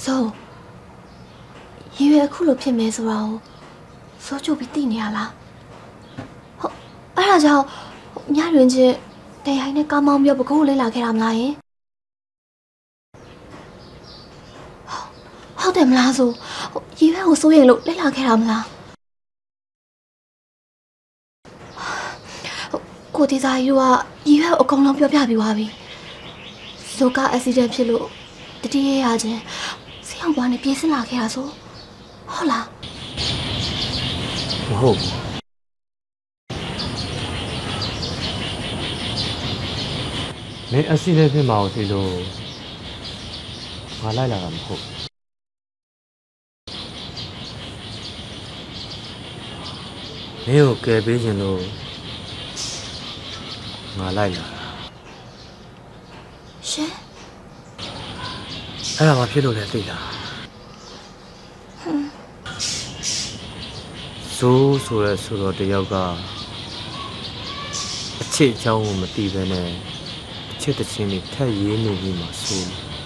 ဆိုရေရွယ်အခုလိုဖြစ်မယ်ဆိုတာကိုစိုးကြပြီးသိနေရလားဟုတ်အဲ့ဒါကြောင့်ညတွင်ချင်းတရားနဲ့ကားမောင်းပြီးပကုတ်လေးလာခဲ့တာမလားယင်ဟုတ်တယ်မလားဆိုရေရွယ်ကိုစိုးရင်လို့လေးလာခဲ့တာမလားကိုတီစာကြီးကရေရွယ်ကိုအကုန်လုံးပြောပြပြီးသွားပြီဆိုကအက်ဆီဒန့်ဖြစ်လို့တတိယရချင်းဆေးရုံဘွားနဲ့ပြေးစလာခဲ့တာဆိုဟုတ်လားမဟုတ်ဘူးမင်းအက်ဆီဒန့်ဖြစ်မှာကိုသိလို့ငါလိုက်လာတာမဟုတ်မင်းကိုကယ်ပေးခြင်းလို့ငါလိုက်လာတာရှင်အဲ့ဒါဘာဖြစ်လို့လဲသိလားဆိုရဲဆိုတော့တယောက်ကအချစ်အကြောင်းကိုမသိဘဲနဲ့အချစ်တစ်ချင်းတွေထပ်ရေးနေပြီးမှဆို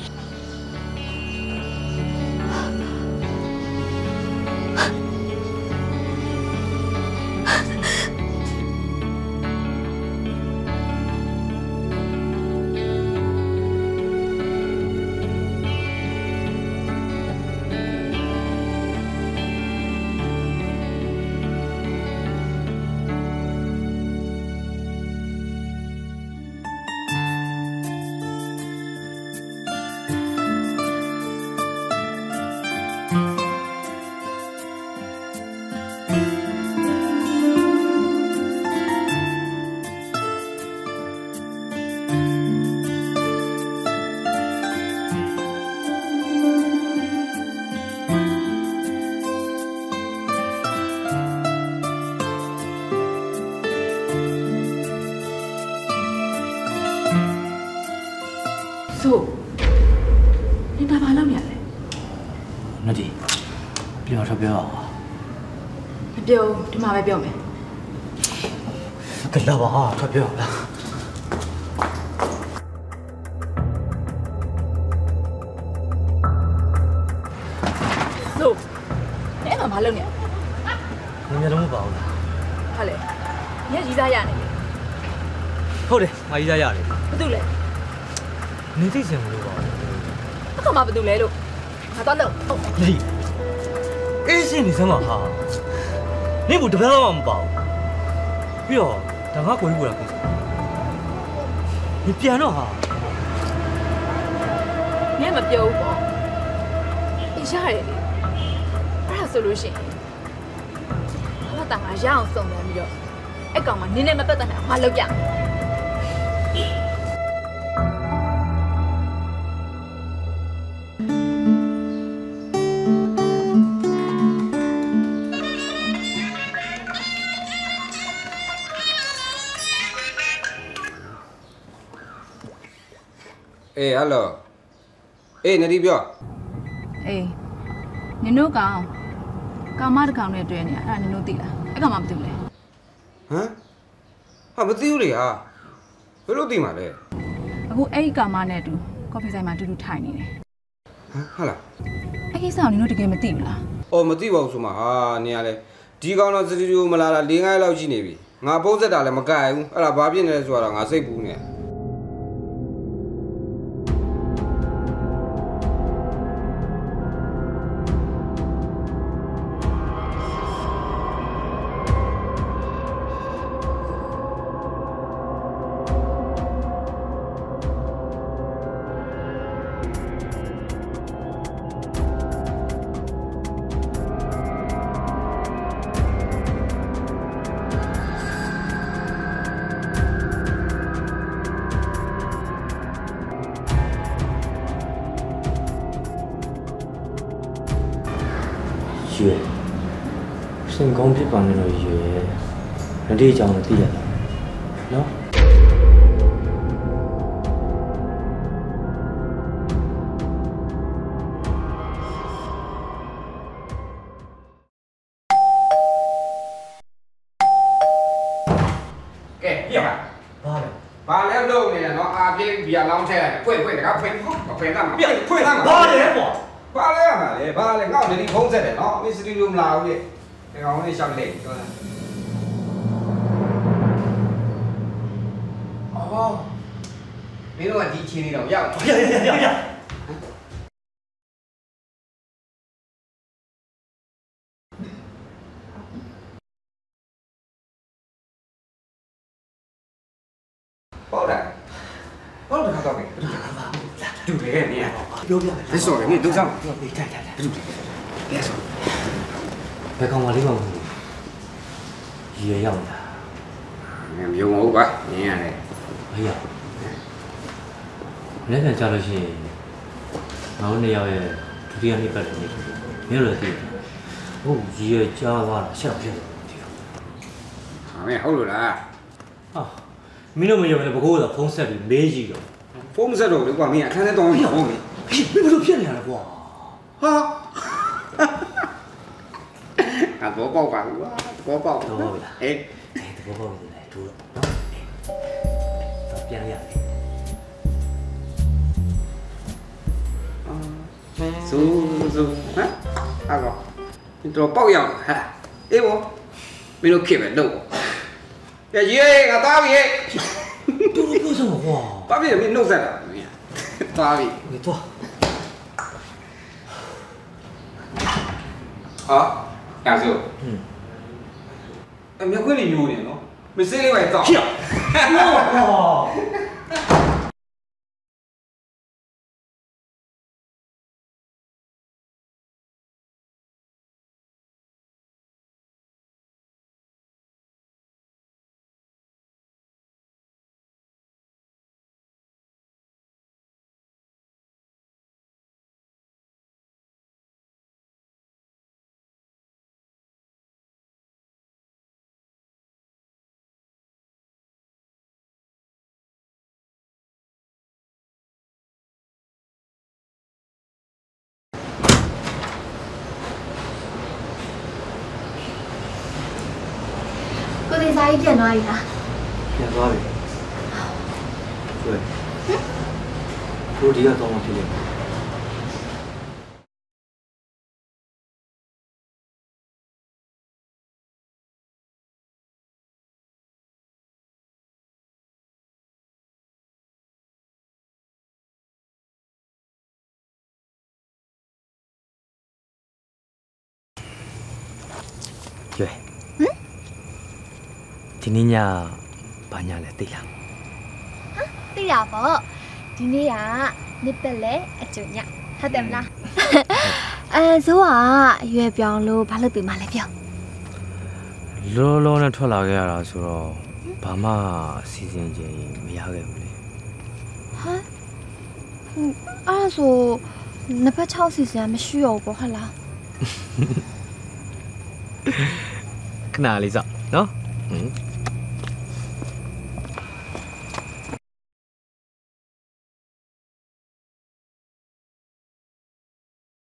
ဆို你爸爸老年嘞？ 那弟，ပြောတော့ပြောအောင်မပြောဒီမှာပဲပြောမယ်ကလာပါထွက်ပြောလားဆိုအဲ့မှာမလုပ်နဲ့ငါမျက်လုံးမပါဘူးလားဟာလေညကြီးစားရနေလေဟုတ်တယ်ငါကြီးစားရတယ်ဘာတူလဲနေသိစင်မလို့ပါအခါမှဘာတူလဲလို့ငါတော့လို့ဟုတ်ဒီအေးရှင်နေစမ်းပါဟာနေဘူးတပည့်တော့မပါဘူးပြီးတော့ဒါငါကိုကြီးကိုလာကိစ္စဒီပြန်တော့ဟာညမပြောဘူးပေါ့အေးရတယ်လေအဲ့ဒါဆိုလို့ရှိရင်ဘာသာငါရအောင်စုံစမ်းပြီးတော့အဲ့ကောင်ကနင်းနဲ့မပတ်သက်နိုင်အောင်ငါလုပ်ပြအေးဟယ်လိုအေးနဒီပြောအေးနင်တို့ကောင်မတစ်ကောင်နဲ့တွေ့နေရအဲ့ဒါနင်တို့သိလားအဲ့ကောင်မှမသိဘူးလေဟမ်ဟာမသိဘူးလေဟာဘယ်လိုသိမှာလဲအခုအဲ့ဒီကောင်မနဲ့အတူကော်ဖီဆိုင်မှာတူတူထိုင်နေတယ်ဟမ်ဟာလားအဲ့ကိစ္စကိုနင်တို့တကယ်မသိဘူးလားအော်မသိပါဘူးဆိုမှဟာနေရလဲဒီကောင်တော့စတူဒီယိုမလာတာ၄-၅ရက်လောက်ရှိနေပြီငါပုံးဆက်တာလည်းမကဘူးအဲ့ဒါဘာဖြစ်နေလဲဆိုတော့ငါစိတ်ပူနေရွယ်စင်ကောင်းဖြစ်ပါနေတော့ရွယ်လက်ဒီအကြောင်းကိုသိရတာနော်ကဲပြပါဘာလဲလုံးနေတာနော်အာပြေးဘီယာလောင်းထဲလိုက်ဖွင့်တကားဖွင့်မဖွင့်သားမှာဖွင့်သားမှာဘာလဲပေါ့ဘာလဲလေဘာလဲငါ့ကိုဒီဖုန်းဆက်တယ်နော်မင်းစတူဒီယိုမလာဘူးလေဒီကောင်လေးရှောက်လေပြောတယ်အော်မင်းတို့ကဒီချင်းနေတော့ရောက်ရပေါ့တယ်ပေါ့တယ်တော့ပဲတူတယ်နေရပြောပြတယ်ဆိုရင်你都上ထိုင်တူတယ်လဲဆိုဘယ်ကောင်မလေးပါဘူးရေရောက်လာမင်းမြုံဟုတ်ပါနင်းရတယ်အေးရလည်းပြန်ကြလို့ရှိရင်ငါတို့နှစ်ယောက်ရဲ့ဒုတိယနေ့ပတ်တယ်နေတယ်မင်းတို့လည်းသိတယ်ဟုတ်ရေကြားသွားတာဆက်ဖြစ်တယ်ဒီလိုမင်းဟုတ်လို့လားဟာမင်းတို့မယုံလည်းဘကိုးတော့ဖုန်းဆက်ပြီးမေးကြည့်တော့ဖုန်းဆက်တော့လေကွာမင်းအခန်းထဲတောင်းနေဟုတ်ပြီမင်းဘယ်လိုဖြစ်နေရလဲကွာဟာတော့ပေါက်ပါကွာတော့ပေါက်တော့ဗျာအေးတော့ပေါက်နေတယ်တို့နော်တော့ပြန်ရတယ်ဇူဟမ်အဲ့တော့ဒီတော့ပေါက်ရောက်ဟာအေးဘောမင်းတို့ခစ်ပဲလို့ပြကြီးငါသားပြီတို့ပြောစမ်းကွာဘာဖြစ်မင်းနှုတ်ဆက်တာမင်းသားပြီ你坐。 好，杨叔。မြက်ခွင်းနေမျိုးနေနော်မစင်းလေးပဲတောက်ကိုသေးစားကြီးပြန်သွားပြီလားပြန်သွားပြီတွေ့တို့ဒီကတော့မှဖြစ်လိမ့်မယ်ကျွဲဒီနေ့ညဘာညလဲသိလားသိရပါဒီနေ့ကနှစ်ပတ်လဲအကျုံညဟုတ်တယ်မလားဇိုးကရွယ်ပြောင်းလို့ဘာလုပ်ပေးမှလဲပြောလောလောနဲ့ထွက်လာခဲ့ရတာဆိုတော့ဘာမှစီစဉ်ခြင်းမရခဲ့ဘူးလေဟမ်အဲ့ဆိုနှစ်ပတ်6စီစဉ်မရှိရောဘူးဟုတ်လားခဏလေးစောနော်